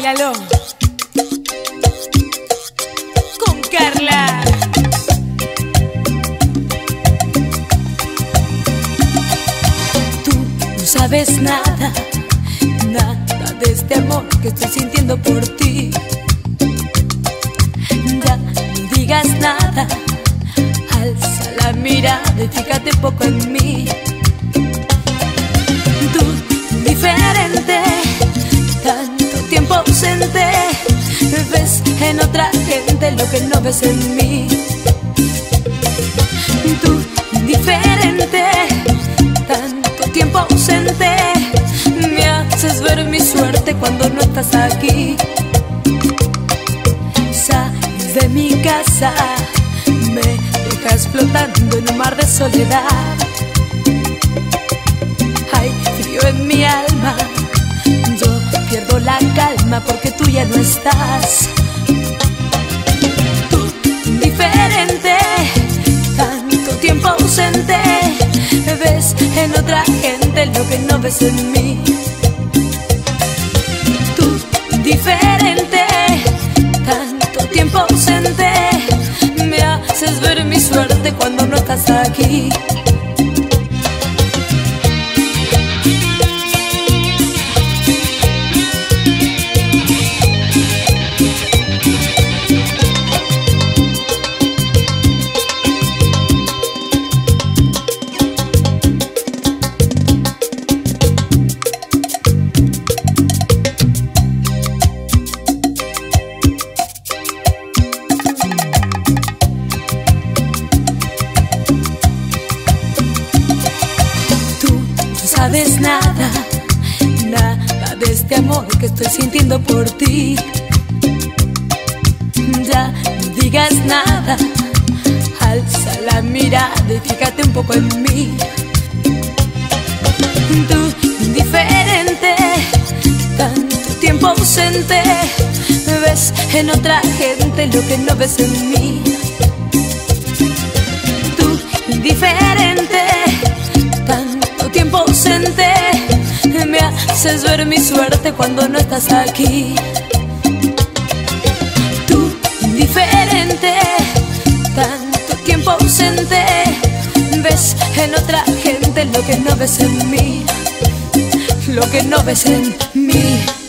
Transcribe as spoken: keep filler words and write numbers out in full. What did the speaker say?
Báilalo con Carla. Tú no sabes nada, nada de este amor que estoy sintiendo por ti. Ya no digas nada, alza la mirada y fíjate poco en mí. Tú, diferente, tanto tiempo ausente, ves en otra gente lo que no ves en mí. Tú, diferente, tanto tiempo ausente, me haces ver mi suerte cuando no estás aquí. Sales de mi casa, me dejas flotando en un mar de soledad. Hay frío en mi alma, yo pierdo la calma porque tú ya no estás. Tú, diferente, tanto tiempo ausente, ves en otra gente lo que no ves en mí. Tú, diferente, tanto tiempo ausente, me haces ver mi suerte cuando no estás aquí. No sabes nada, nada de este amor que estoy sintiendo por ti. Ya no digas nada, alza la mirada y fíjate un poco en mí. Tú, indiferente, tanto tiempo ausente, ves en otra gente lo que no ves en mí. Tú, indiferente, tanto tiempo ausente, me haces ver mi suerte cuando no estás aquí. Tú, indiferente, tanto tiempo ausente, ves en otra gente lo que no ves en mí, lo que no ves en mí.